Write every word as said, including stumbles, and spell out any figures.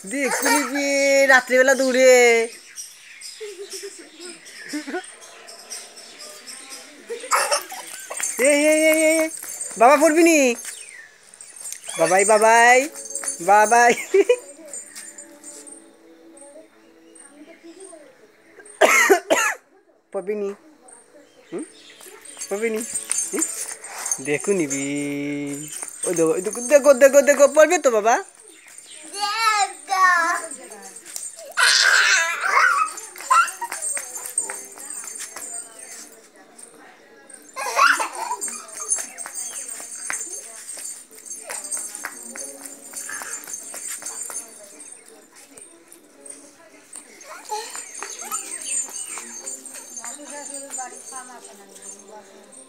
দেখুনি কি রাত্রিবেলা দূরে বাবা পড়বি নি বাবাই বাবাই বাবাই পড়বি নি পড়বি নি দেখো নিবি ওই দেখো দেখো দেখো দেখো পড়বে তো বাবা বাড়ি খাওয়া